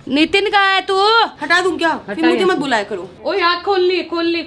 नितिन कहाँ है तू? हटा दूं क्या? फिर मुझे मत बुलाया करो। ओए आँख खोल ली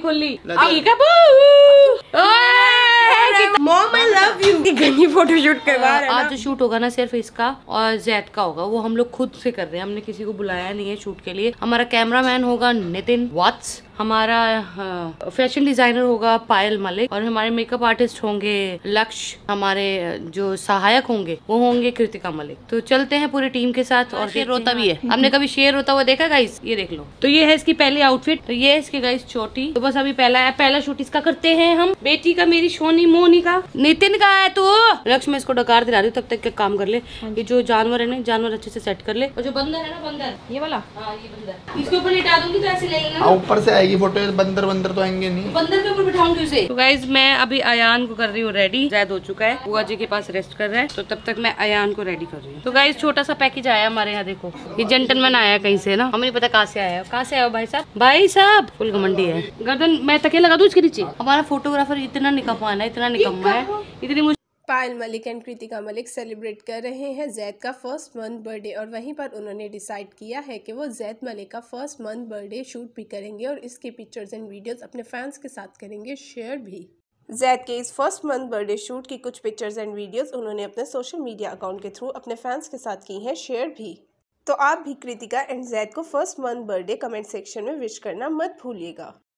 मॉम आई लव यू। गनी फोटो शूट करवा रहे हैं। आज जो शूट होगा ना सिर्फ इसका और जैद का होगा, वो हम लोग खुद से कर रहे हैं, हमने किसी को बुलाया नहीं है शूट के लिए। हमारा कैमरामैन होगा नितिन वाट्स, हमारा फैशन डिजाइनर होगा पायल मलिक और हमारे मेकअप आर्टिस्ट होंगे लक्ष्य, हमारे जो सहायक होंगे वो होंगे कृतिका मलिक। तो चलते हैं पूरी टीम के साथ। और शेर रोता भी है, हमने कभी शेर रोता हुआ देखा गाइस? ये देख लो। तो ये है इसकी पहली आउटफिट, तो ये है इसकी गाइस चोटी। तो बस अभी पहला शूट इसका करते हैं हम। बेटी का मेरी सोनी मोनी का। नितिन कहाँ है तू? लक्ष्य मैं इसको डकार दिला रही हूँ, तब तक के काम कर ले। ये जो जानवर है ना, जानवर अच्छे से सेट कर ले। और जो बंदर है ना, बंदर ये वाला, हाँ ये बंदर, इसके ऊपर लिटा दूंगी तो ऐसे ले लेना। ऊपर से आएगी फोटो, बंदर तो आएंगे नहीं। बंदर के ऊपर बिठाऊंगी उसे। तो गाइज मैं अभी अयान को कर रही हूँ रेडी। जैद हो चुका है, बुआ जी के पास रेस्ट कर रहा है, तो तब तक मैं अयान को रेडी कर रही हूँ। तो गाइज छोटा सा पैकेज आया हमारे यहाँ, देखो ये जेंटलमैन आया कहीं से ना, हमें नहीं पता कहाँ से आया। कहाँ से आया भाई साहब? भाई साहब फुल घमंडी है। गर्दन मैं तकिया लगा दूं इसके नीचे। हमारा फोटोग्राफर इतना निकम्मा है, इतना निकम्मा है, इतनी पायल मलिक एंड कृतिका मलिक सेलिब्रेट कर रहे हैं जैद का फर्स्ट मंथ बर्थडे और वहीं पर उन्होंने डिसाइड किया है कि वो जैद मलिक का फर्स्ट मंथ बर्थडे शूट भी करेंगे और इसकी पिक्चर्स एंड वीडियोस अपने फैंस के साथ करेंगे शेयर भी। जैद के इस फर्स्ट मंथ बर्थडे शूट की कुछ पिक्चर्स एंड वीडियोस उन्होंने अपने सोशल मीडिया अकाउंट के थ्रू अपने फैंस के साथ की हैं शेयर भी। तो आप भी कृतिका एंड जैद को first month birthday comment section में विश करना मत भूलिएगा।